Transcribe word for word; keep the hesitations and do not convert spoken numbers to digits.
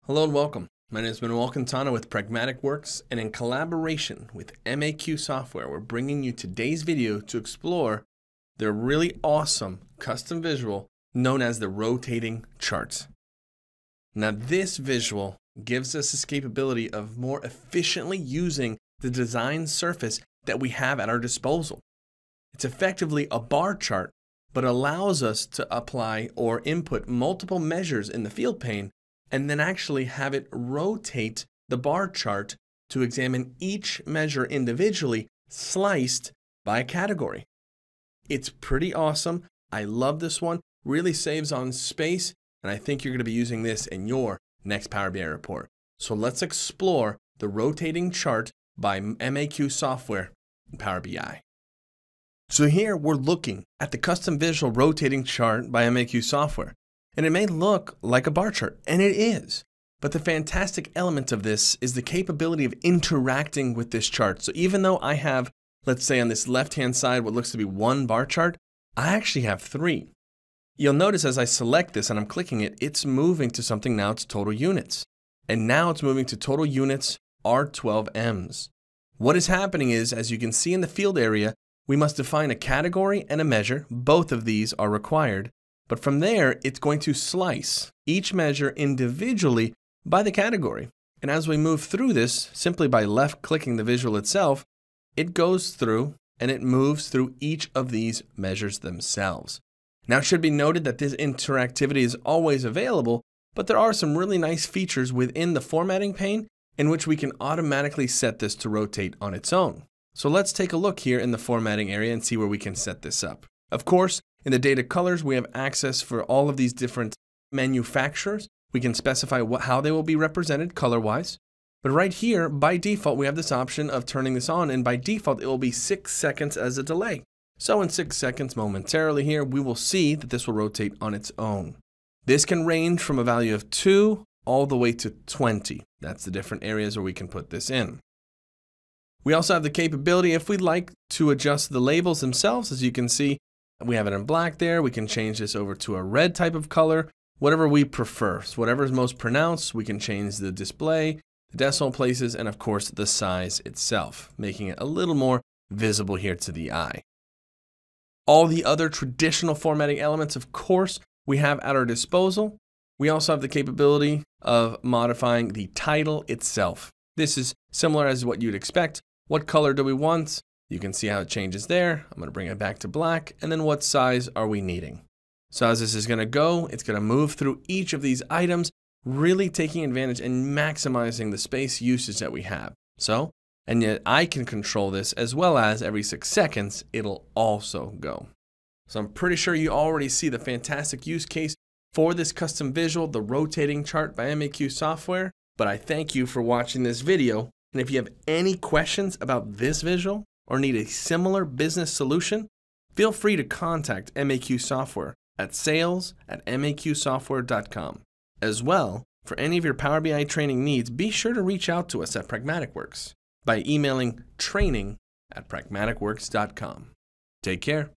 Hello and welcome. My name is Manuel Quintana with Pragmatic Works, and in collaboration with M A Q Software, we're bringing you today's video to explore their really awesome custom visual known as the rotating charts. Now, this visual gives us this capability of more efficiently using the design surface that we have at our disposal. It's effectively a bar chart, but allows us to apply or input multiple measures in the field pane and then actually have it rotate the bar chart to examine each measure individually, sliced by a category. It's pretty awesome. I love this one. Really saves on space, and I think you're going to be using this in your next Power B I report. So let's explore the rotating chart by M A Q Software in Power B I. So here we're looking at the custom visual rotating chart by M A Q Software. And it may look like a bar chart, and it is. But the fantastic element of this is the capability of interacting with this chart. So even though I have, let's say on this left-hand side, what looks to be one bar chart, I actually have three. You'll notice as I select this and I'm clicking it, it's moving to something now, it's total units. And now it's moving to total units R twelve Ms. What is happening is, as you can see in the field area, we must define a category and a measure. Both of these are required. But from there, it's going to slice each measure individually by the category. And as we move through this, simply by left-clicking the visual itself, it goes through and it moves through each of these measures themselves. Now, it should be noted that this interactivity is always available, but there are some really nice features within the formatting pane in which we can automatically set this to rotate on its own. So let's take a look here in the formatting area and see where we can set this up. Of course, in the data colors, we have access for all of these different manufacturers. We can specify what, how they will be represented color-wise. But right here, by default, we have this option of turning this on, and by default, it will be six seconds as a delay. So in six seconds momentarily here, we will see that this will rotate on its own. This can range from a value of two all the way to twenty. That's the different areas where we can put this in. We also have the capability, if we'd like, to adjust the labels themselves. As you can see, we have it in black there. We can change this over to a red type of color, whatever we prefer. So whatever is most pronounced, we can change the display, the decimal places, and of course the size itself, making it a little more visible here to the eye. All the other traditional formatting elements, of course, we have at our disposal. We also have the capability of modifying the title itself. This is similar as what you'd expect. What color do we want? You can see how it changes there. I'm going to bring it back to black. And then what size are we needing? So as this is going to go, it's going to move through each of these items, really taking advantage and maximizing the space usage that we have. So, and yet I can control this as well as every six seconds, it'll also go. So I'm pretty sure you already see the fantastic use case for this custom visual, the rotating chart by M A Q Software. But I thank you for watching this video. And if you have any questions about this visual, or need a similar business solution, feel free to contact M A Q Software at sales at M A Q software dot com. As well, for any of your Power B I training needs, be sure to reach out to us at Pragmatic Works by emailing training at pragmatic works dot com. Take care.